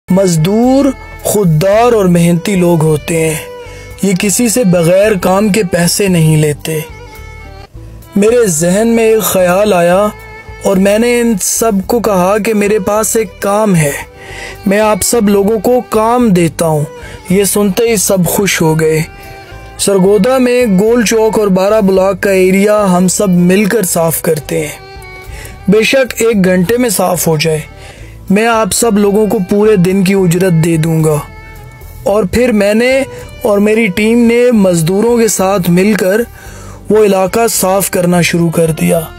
मजदूर खुददार और मेहनती लोग होते हैं। ये किसी से बगैर काम के पैसे नहीं लेते। मेरे जहन में एक ख्याल आया और मैंने इन सब को कहा कि मेरे पास एक काम है, मैं आप सब लोगों को काम देता हूँ। ये सुनते ही सब खुश हो गए। सरगोदा में गोल चौक और 12 ब्लॉक का एरिया हम सब मिलकर साफ करते हैं। बेशक 1 घंटे में साफ हो जाए, मैं आप सब लोगों को पूरे दिन की उजरत दे दूंगा। और फिर मैंने और मेरी टीम ने मजदूरों के साथ मिलकर वो इलाका साफ करना शुरू कर दिया।